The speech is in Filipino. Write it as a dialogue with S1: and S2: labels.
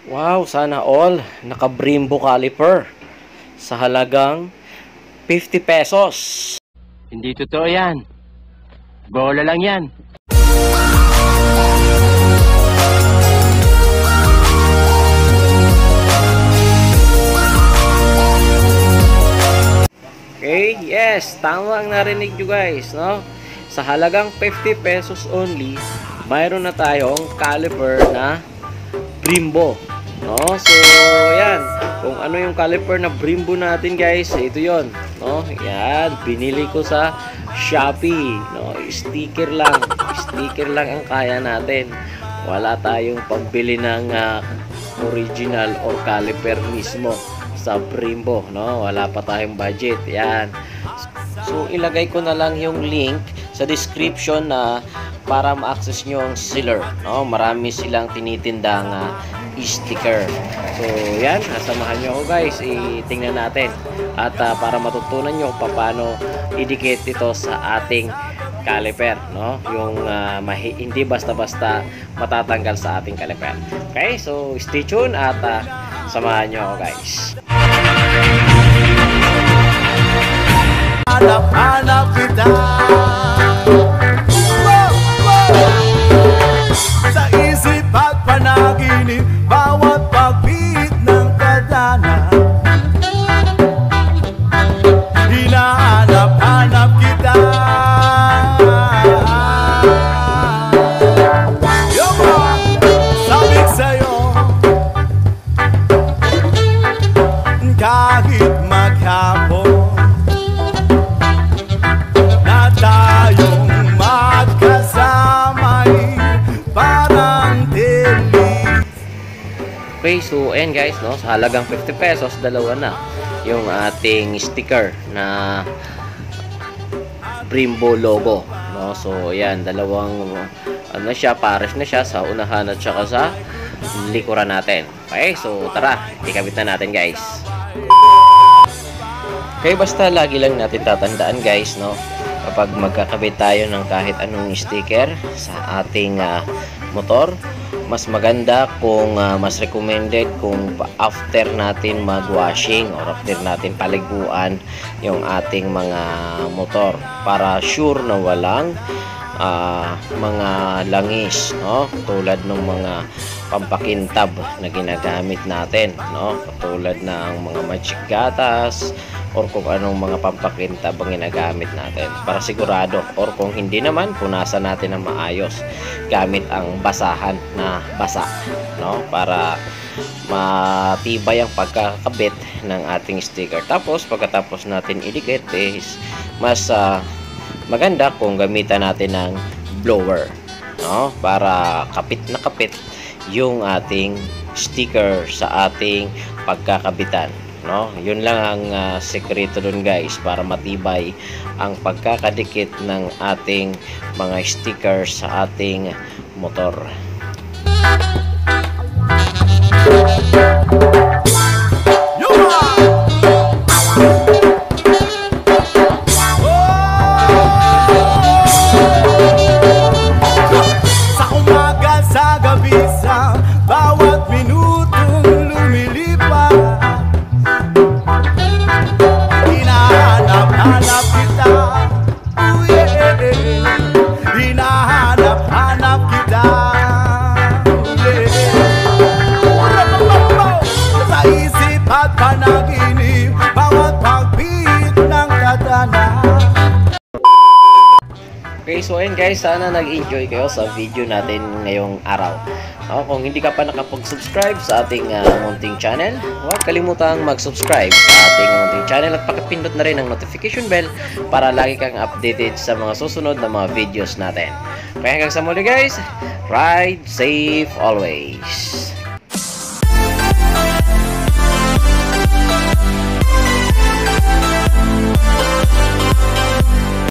S1: Wow, sana all. Naka-Brembo caliper sa halagang 50 pesos.
S2: Hindi totoo yan. Bola lang yan.
S1: Okay, yes, tama ang narinig nyo guys, no? Sa halagang 50 pesos only, mayroon na tayong caliper na Brembo, no? So, yan, kung ano yung caliper na Brembo natin guys, ito yon, no? Yan, binili ko sa Shopee, no? Sticker lang ang kaya natin. Wala tayong pambili ng original or caliper mismo sa Brembo, no? Wala pa tayong budget. Yan. So ilagay ko na lang yung link sa description na para ma-access nyo ang seller, no? Marami silang tinitindang sticker. So yan, samahan nyo ako guys, tingnan natin at para matutunan nyo paano idikit ito sa ating caliper, no? Yung hindi basta-basta matatanggal sa ating caliper. Okay, so stay tuned at samahan nyo ako guys.
S3: Hanap kita sa isip at panaginip, bawat pagpit ng kadana. Hinahanap kita. Sabik sa'yo kahit maghapon na tayong magkasama'y parang deli.
S1: Okay, so ayan guys, no? Sa halagang 50 pesos, dalawa na yung ating sticker na Brembo logo, no? So ayan, dalawang ano siya, pares na siya sa unahan at saka sa likuran natin. Okay, so tara, ikabit na natin guys. Okay, basta lagi lang natin tatandaan guys, no? Kapag magkakabit tayo ng kahit anong sticker sa ating motor, mas maganda kung mas recommended kung after natin mag-washing or after natin paliguan yung ating mga motor para sure na walang mga langis, no? Tulad ng mga pampakintab na ginagamit natin, no? Katulad ng mga magic gatas or kung anong mga pampakintab ang ginagamit natin para sigurado, or kung hindi naman, punasan natin ng maayos gamit ang basahan na basa, no? Para matibay ang pagkakabit ng ating sticker. Tapos pagkatapos natin idikit is mas maganda kung gamitan natin ng blower, no? Para kapit na kapit yung ating sticker sa ating pagkakabitan, no? Yun lang ang sekreto dun guys, para matibay ang pagkakadikit ng ating mga sticker sa ating motor.
S3: Sa umaga, sa gabi, sa bawat minutong lumilipas, hinahanap kita. Ooh, yeah. Hinahanap kita. Yeah. Sa isip at panaginip, bawat pagpit ng kadana.
S1: Okay, so ayun guys, sana nag-enjoy kayo sa video natin ngayong araw. Kung hindi ka pa nakapag-subscribe sa ating munting channel, huwag kalimutang mag-subscribe sa ating munting channel at pakipindot na rin ang notification bell para lagi kang updated sa mga susunod na mga videos natin. Kaya hanggang sa muli guys, ride safe always!